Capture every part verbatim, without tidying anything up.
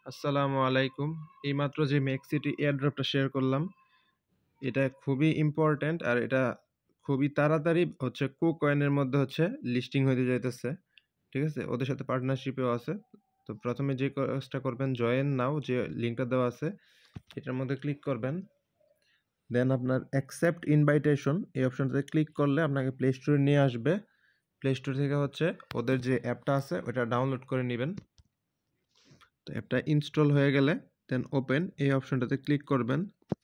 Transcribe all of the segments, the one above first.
আসসালামু আলাইকুম। এইমাত্র যে Maxity এয়ারড্রপটা শেয়ার করলাম, এটা খুবই ইম্পোর্টেন্ট আর এটা খুবই তাড়াতাড়ি হচ্ছে Kucoin এর মধ্যে হচ্ছে লিস্টিং হইতে যাইতেছে। ঠিক আছে? ওদের সাথে পার্টনারশিপেও আছে। তো প্রথমে যে কাজটা করবেন জয়েন নাও যে লিংকটা দেওয়া আছে, এটার মধ্যে ক্লিক করবেন। দেন আপনার অ্যাকসেপ্ট ইনভাইটেশন এই অপশনটাতে ক্লিক করলে আপনাকে প্লে স্টোরে নিয়ে আসবে। প্লে স্টোর থেকে হচ্ছে ওদের যে অ্যাপটা আছে ওটা ডাউনলোড করে নিবেন। তো অ্যাপটা ইনস্টল হয়ে গেলে দেন ওপেন এই অপশনটাতে ক্লিক করবেন।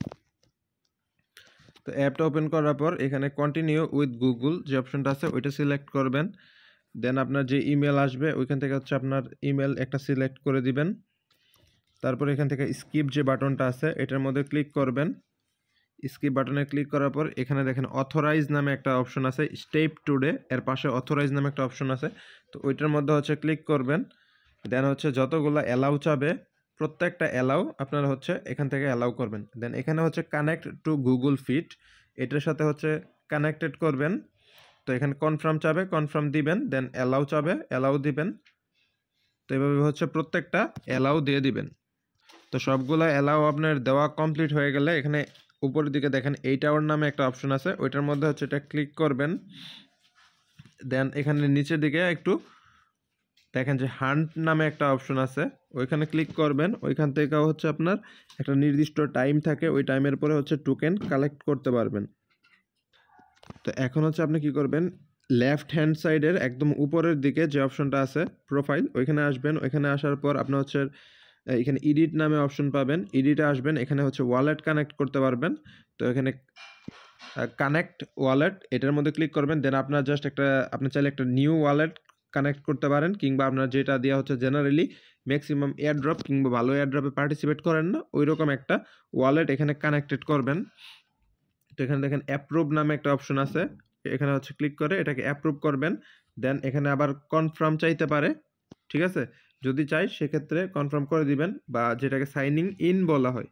তো অ্যাপটা ওপেন করার পর এখানে কন্টিনিউ উইথ গুগল যে অপশনটা আছে ওইটা সিলেক্ট করবেন। দেন আপনার যে ইমেল আসবে ওইখান থেকে হচ্ছে আপনার ইমেল একটা সিলেক্ট করে দিবেন। তারপর এখান থেকে স্কিপ যে বাটনটা আছে এটার মধ্যে ক্লিক করবেন। স্কিপ বাটনে ক্লিক করার পর এখানে দেখেন অথরাইজ নামে একটা অপশন আছে, স্টেপ টুডে এর পাশে অথরাইজ নামে একটা অপশন আছে। তো ওইটার মধ্যে হচ্ছে ক্লিক করবেন। দেন হচ্ছে যতগুলো অ্যালাউ চাবে প্রত্যেকটা অ্যালাউ আপনারা হচ্ছে এখান থেকে অ্যালাউ করবেন। দেন এখানে হচ্ছে কানেক্ট টু গুগল ফিট, এটার সাথে হচ্ছে কানেক্টেড করবেন। তো এখানে কনফার্ম চাবে কনফার্ম দিবেন, দেন অ্যালাউ চাবে অ্যালাউ দিবেন। তো এভাবে হচ্ছে প্রত্যেকটা অ্যালাউ দিয়ে দিবেন। তো সবগুলো অ্যালাউ আপনার দেওয়া কমপ্লিট হয়ে গেলে এখানে উপরের দিকে দেখেন এইট আওয়ার নামে একটা অপশন আছে, ওইটার মধ্যে হচ্ছে এটা ক্লিক করবেন। দেন এখানে নিচের দিকে একটু দেখেন যে হান্ট নামে একটা অপশন আছে, ওইখানে ক্লিক করবেন। ওইখান থেকে হচ্ছে আপনার একটা নির্দিষ্ট টাইম থাকে, ওই টাইমের পরে হচ্ছে টোকেন কালেক্ট করতে পারবেন। তো এখন হচ্ছে আপনি কি করবেন, লেফট হ্যান্ড সাইডের একদম উপরের দিকে যে অপশনটা আছে প্রোফাইল, ওইখানে আসবেন। ওইখানে আসার পর আপনি হচ্ছে এখানে এডিট নামে অপশন পাবেন, এডিটে আসবেন। এখানে হচ্ছে ওয়ালেট কানেক্ট করতে পারবেন। তো এখানে কানেক্ট ওয়ালেট এটার মধ্যে ক্লিক করবেন। দেন আপনার জাস্ট একটা আপনি চাইলে একটা নিউ ওয়ালেট কানেক্ট করতে পারেন, কিংবা আপনার যেটা দেওয়া হচ্ছে জেনারেলি ম্যাক্সিমাম এয়ারড্রপ কিংবা ভালো এয়ারড্রপে পার্টিসিপেট করেন না ওই রকম একটা ওয়ালেট এখানে কানেক্টেড করবেন। তো এখানে দেখেন অ্যাপ্রুভ নামে একটা অপশন আছে, এখানে হচ্ছে ক্লিক করে এটাকে অ্যাপ্রুভ করবেন। দেন এখানে আবার কনফার্ম চাইতে পারে, ঠিক আছে? যদি চাই সেক্ষেত্রে কনফার্ম করে দিবেন, বা যেটাকে সাইনিং ইন বলা হয়।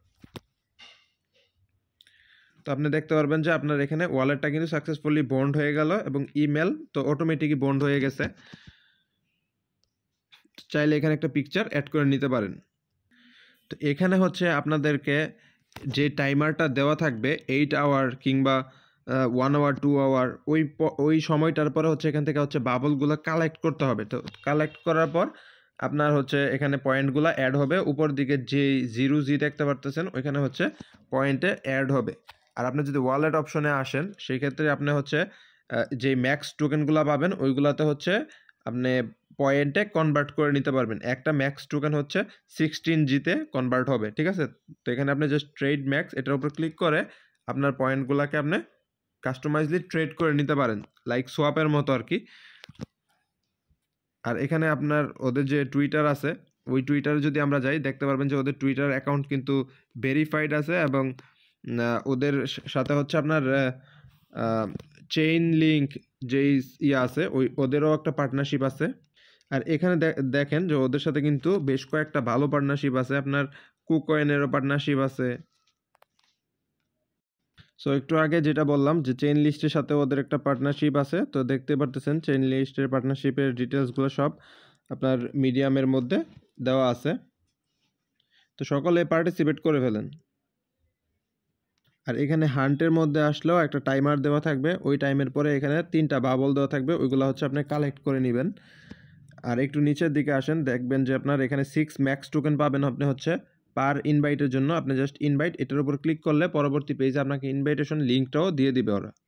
তো আপনি দেখতে পারবেন যে আপনার এখানে ওয়ালেটটা কিন্তু সাকসেসফুলি বন্ড হয়ে গেল এবং ইমেল তো অটোমেটিকই বন্ড হয়ে গেছে। চাইলে এখানে একটা পিকচার অ্যাড করে নিতে পারেন। তো এখানে হচ্ছে আপনাদেরকে যে টাইমারটা দেওয়া থাকবে এইট আওয়ার কিংবা ওয়ান আওয়ার টু আওয়ার ওই ওই সময়টার পরে হচ্ছে এখান থেকে হচ্ছে বাবলগুলো কালেক্ট করতে হবে। তো কালেক্ট করার পর আপনার হচ্ছে এখানে পয়েন্টগুলো অ্যাড হবে। উপর দিকে যে জিরো জি দেখতে পারতেছেন ওইখানে হচ্ছে পয়েন্টে অ্যাড হবে। আর আপনি যদি ওয়ালেট অপশনে আসেন সেই ক্ষেত্রে আপনি হচ্ছে যে ম্যাক্স টোকেনগুলো পাবেন ওইগুলোতে হচ্ছে আপনি পয়েন্টে কনভার্ট করে নিতে পারবেন। একটা ম্যাক্স টোকেন হচ্ছে সিক্সটিন জিতে কনভার্ট হবে, ঠিক আছে? তো এখানে আপনি জাস্ট ট্রেড ম্যাক্স এটার উপর ক্লিক করে আপনার পয়েন্টগুলোকে আপনি কাস্টমাইজলি ট্রেড করে নিতে পারেন, লাইক সোয়াপের মতো আর কি। আর এখানে আপনার ওদের যে টুইটার আছে ওই টুইটারে যদি আমরা যাই দেখতে পারবেন যে ওদের টুইটার অ্যাকাউন্ট কিন্তু ভেরিফাইড আছে, এবং ওদের সাথে হচ্ছে আপনার চেইন লিঙ্ক যেই ইয়ে আছে ওই ওদেরও একটা পার্টনারশিপ আছে। আর এখানে দেখেন যে ওদের সাথে কিন্তু বেশ কয়েকটা ভালো পার্টনারশিপ আছে, আপনার কুকয়েনেরও পার্টনারশিপ আছে। সো একটু আগে যেটা বললাম যে চেইন লিস্টের সাথে ওদের একটা পার্টনারশিপ আছে। তো দেখতে পারতেছেন চেইন লিস্টের পার্টনারশিপের ডিটেলসগুলো সব আপনার মিডিয়ামের মধ্যে দেওয়া আছে। তো সকলে পার্টিসিপেট করে ফেলেন। আর এখানে হান্টের মধ্যে আসলেও একটা টাইমার দেওয়া থাকবে, ওই টাইমের পরে এখানে তিনটা বাবল দেওয়া থাকবে, ওইগুলো হচ্ছে আপনি কালেক্ট করে নেবেন। আর একটু নিচের দিকে আসেন, দেখবেন যে আপনার এখানে সিক্স ম্যাক্স টোকেন পাবেন আপনি হচ্ছে পার ইনভাইটের জন্য। আপনি জাস্ট ইনভাইট এটার উপর ক্লিক করলে পরবর্তী পেজে আপনাকে ইনভাইটেশন লিঙ্কটাও দিয়ে দিবে ওরা।